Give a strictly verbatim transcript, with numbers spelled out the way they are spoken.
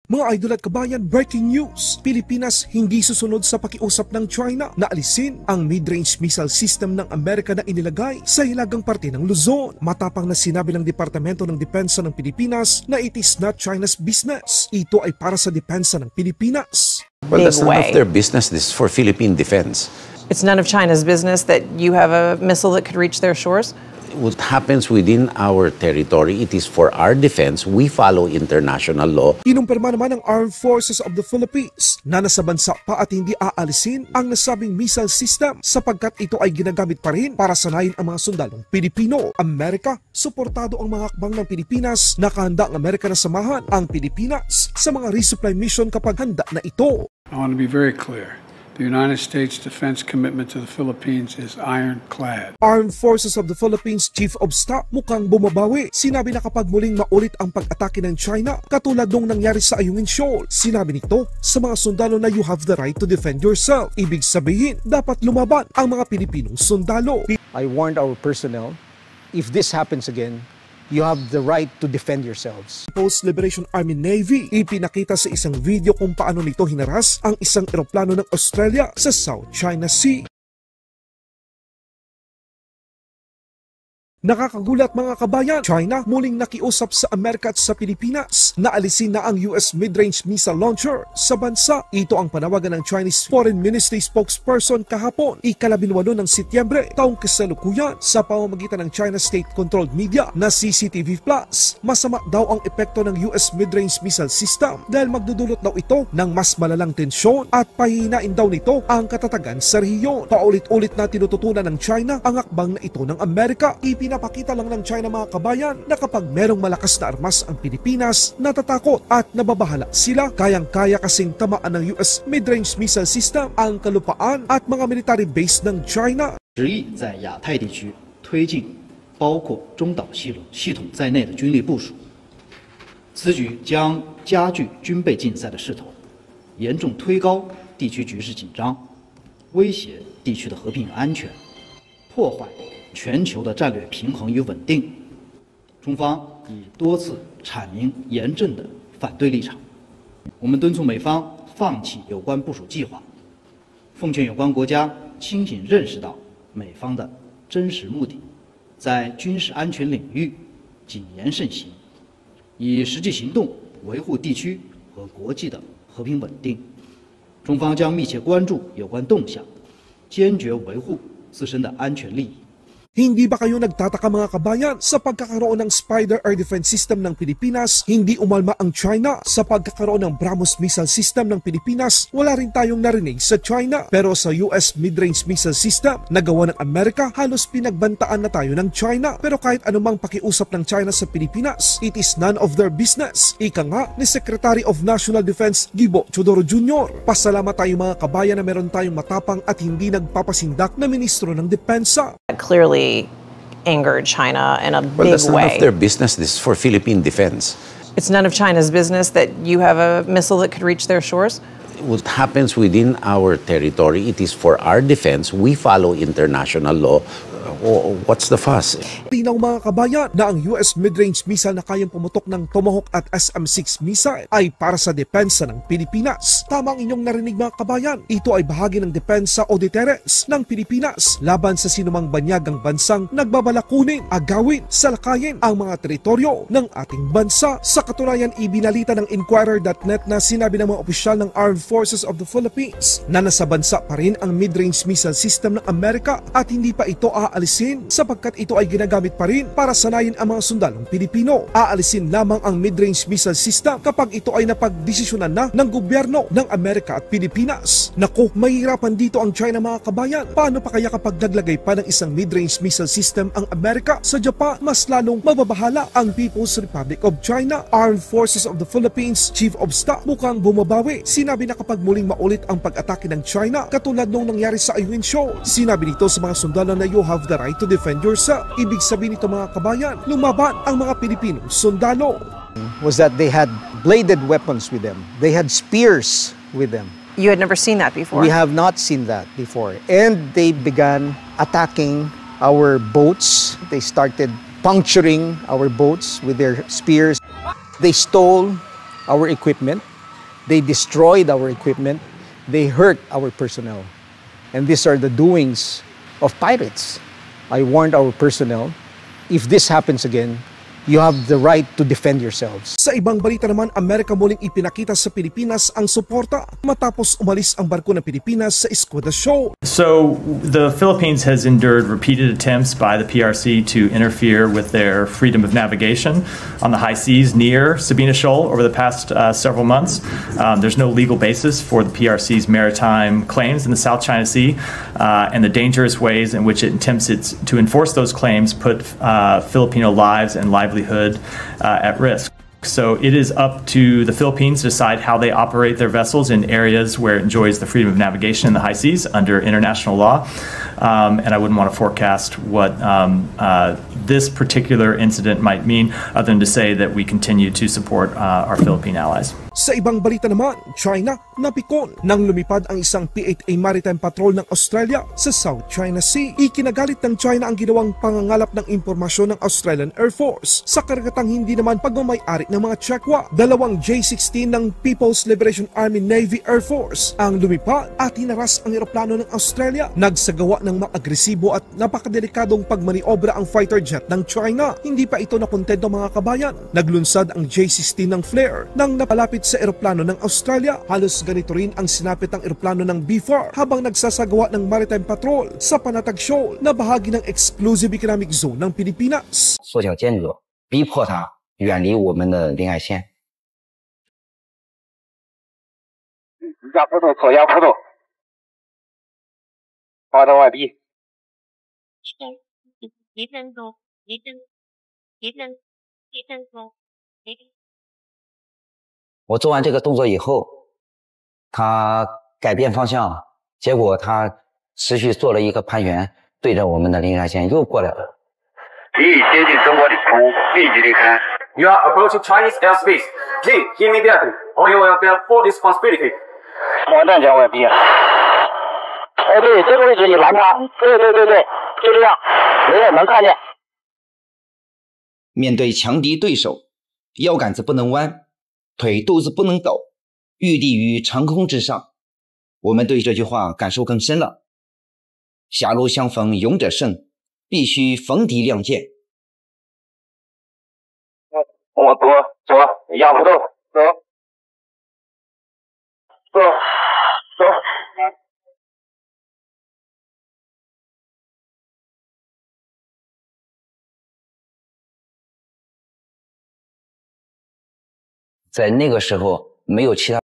Mga idol at kabayan, breaking news! Pilipinas hindi susunod sa pakiusap ng China na alisin ang mid-range missile system ng Amerika na inilagay sa hilagang parte ng Luzon. Matapang na sinabi ng Departamento ng Depensa ng Pilipinas na it is not China's business. Ito ay para sa depensa ng Pilipinas. Well, that's none of their business. This is for Philippine defense. It's none of China's business that you have a missile that could reach their shores? What happens within our territory, it is for our defense. We follow international law. Kinumpirma naman ng Armed Forces of the Philippines na nasa bansa pa at hindi aalisin ang nasabing missile system sapagkat ito ay ginagamit pa rin para sanayin ang mga sundalong Pilipino. Amerika, suportado ang mga hakbang ng Pilipinas. Nakahanda ang Amerika na samahan ang Pilipinas sa mga resupply mission kapag handa na ito. I want to be very clear. The United States defense commitment to the Philippines is ironclad. Armed Forces of the Philippines Chief of Staff mukhang bumabawi. Sinabi na kapag muling maulit ang pag-atake ng China, katulad nung nangyari sa Ayungin Shoal, sinabi nito sa mga sundalo na you have the right to defend yourself. Ibig sabihin, dapat lumaban ang mga Pilipinong sundalo. I warned our personnel, if this happens again, you have the right to defend yourselves. People's Liberation Army Navy ipinakita sa isang video kung paano nito hinaras ang isang eroplano ng Australia sa South China Sea. Nakakagulat mga kabayan, China muling nakiusap sa Amerika at sa Pilipinas na alisin na ang U S mid-range missile launcher sa bansa. Ito ang panawagan ng Chinese Foreign Ministry spokesperson kahapon, ikalabinwalo ng Setyembre, taong kasalukuyan sa pamamagitan ng China state-controlled media na C C T V Plus. Masama daw ang epekto ng U S mid-range missile system dahil magdudulot daw ito ng mas malalang tensyon at pahihinain daw nito ang katatagan sa rehiyon. Paulit-ulit na tinututunan ng China ang akbang na ito ng Amerika. Pinapakita lang ng China mga kabayan na kapag merong malakas na armas ang Pilipinas, natatakot at nababahala sila. Kayang-kaya kasing tamaan ng U S mid-range missile system ang kalupaan at mga military base ng China. 执意在亚太地区推进包括中导系统系统在内的军力部署，此举将加剧军备竞赛的势头，严重推高地区局势紧张，威胁地区的和平安全，破坏 全球的战略平衡与稳定，中方已多次阐明严正的反对立场。我们敦促美方放弃有关部署计划，奉劝有关国家清醒认识到美方的真实目的，在军事安全领域谨言慎行，以实际行动维护地区和国际的和平稳定。中方将密切关注有关动向，坚决维护自身的安全利益。 Hindi ba kayo nagtataka mga kabayan sa pagkakaroon ng Spider Air Defense System ng Pilipinas? Hindi umalma ang China sa pagkakaroon ng BrahMos Missile System ng Pilipinas. Wala rin tayong narinig sa China. Pero sa U S Mid-Range Missile System na gawa ng Amerika, halos pinagbantaan na tayo ng China. Pero kahit anumang pakiusap ng China sa Pilipinas, it is none of their business. Ika nga ni Secretary of National Defense Gibo Chodoro Junior Pasalamat tayo mga kabayan na meron tayong matapang at hindi nagpapasindak na Ministro ng Depensa. Clearly angered China in a well, big that's none way. of their business. This is for Philippine defense. It's none of China's business that you have a missile that could reach their shores? What happens within our territory, it is for our defense. We follow international law. What's the fuss? Tinaw mga kabayan na ang U S mid-range missile na kayang pumutok ng Tomahawk at S M six missile ay para sa depensa ng Pilipinas. Tama ang inyong narinig mga kabayan. Ito ay bahagi ng depensa o deterrence ng Pilipinas laban sa sinumang banyagang bansang nagbabalakunin, agawin, salakayin ang mga teritoryo ng ating bansa. Sa katunayan, ibinalita ng Inquirer dot net na sinabi ng mga opisyal ng Armed Forces of the Philippines na nasa bansa pa rin ang mid-range missile system ng Amerika at hindi pa ito aalis sapagkat ito ay ginagamit pa rin para sanayin ang mga sundalong Pilipino. Aalisin lamang ang mid-range missile system kapag ito ay napagdesisyonan na ng gobyerno ng Amerika at Pilipinas. Naku, mahirapan dito ang China mga kabayan. Paano pa kaya kapag naglagay pa ng isang mid-range missile system ang Amerika sa Japan? Mas lalong mababahala ang People's Republic of China. Armed Forces of the Philippines Chief of Staff mukhang bumabawi. Sinabi na kapag muling maulit ang pag-atake ng China katulad nung nangyari sa Ayungin Shoal, sinabi nito sa mga sundalo na you have the right to defend yourself. Ibig sabihin nito mga kabayan, lumaban ang mga Pilipinong sundalo. Was that they had bladed weapons with them. They had spears with them. You had never seen that before? We have not seen that before. And they began attacking our boats. They started puncturing our boats with their spears. They stole our equipment. They destroyed our equipment. They hurt our personnel. And these are the doings of pirates. I warned our personnel, if this happens again, you have the right to defend yourselves. Sa ibang balita naman, Amerika muling ipinakita sa Pilipinas ang suporta matapos umalis ang barko ng Pilipinas sa Escuda Shoal. So the Philippines has endured repeated attempts by the P R C to interfere with their freedom of navigation on the high seas near Sabina Shoal over the past uh, several months. Um, there's no legal basis for the P R C's maritime claims in the South China Sea, uh, and the dangerous ways in which it attempts its, to enforce those claims put uh, Filipino lives and livelihood uh, at risk. So it is up to the Philippines to decide how they operate their vessels in areas where it enjoys the freedom of navigation in the high seas under international law. Um, and I wouldn't want to forecast what um, uh, this particular incident might mean, other than to say that we continue to support uh, our Philippine allies. Sa ibang balita naman, China napikon nang lumipad ang isang P eight A maritime patrol ng Australia sa South China Sea. Ikinagalit ng China ang ginawang pangangalap ng impormasyon ng Australian Air Force sa karagatang hindi naman pagmamay-ari ng mga Chekwa. Dalawang J sixteen ng People's Liberation Army Navy Air Force ang lumipad at hinaras ang eroplano ng Australia. Nagsagawa ng maagresibo at napakadelikadong pagmaniobra ang fighter jet ng China. Hindi pa ito nakontento mga kabayan. Naglunsad ang J sixteen ng flare nang napalapit sa eroplano ng Australia. Halos ganito rin ang sinapit ng eroplano ng B four habang nagsasagawa ng maritime patrol sa Panatag Shoal na bahagi ng exclusive economic zone ng Pilipinas. 缩小间隔，逼迫他远离我们的领海线。 压坡度，左压坡度，滑到外壁。一分钟，一分，一分，一分钟，一。 我做完这个动作以后，他改变方向，结果他持续做了一个攀援，对着我们的领海线又过来了。 敌已接近中国领空，立即离开。You are approaching Chinese airspace. Please give me the other, or you will bear full responsibility. 网站将外逼啊！哎，对，这个位置你拦他。对对对对，就这样，人也能看见。 面对强敌对手，腰杆子不能弯。 腿肚子不能抖，玉立于长空之上。我们对这句话感受更深了。狭路相逢勇者胜，必须逢敌亮剑。 我左左压不动，走走走。 在那个时候，没有其他。